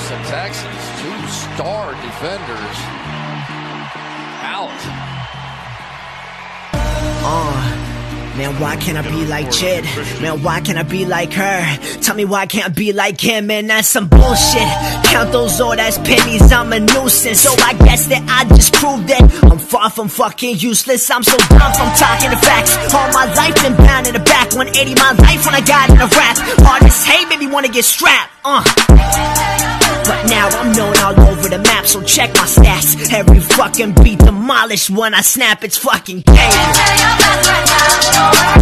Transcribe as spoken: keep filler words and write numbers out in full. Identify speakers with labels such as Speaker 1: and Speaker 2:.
Speaker 1: Houston Texans, two star defenders out.
Speaker 2: Uh. Man, why can't I be like Jed? Man, why can't I be like her? Tell me why can't I be like him? Man, that's some bullshit. Count those old ass pennies, I'm a nuisance. So I guess that I just proved that I'm far from fucking useless. I'm so dumb from talking the facts. All my life been bound in the back. one eighty my life when I got in a rap. Artists hate, made me wanna get strapped. Uh. But now I'm known all over the map, so check my stats. Every fucking beat demolished when I snap, it's fucking game.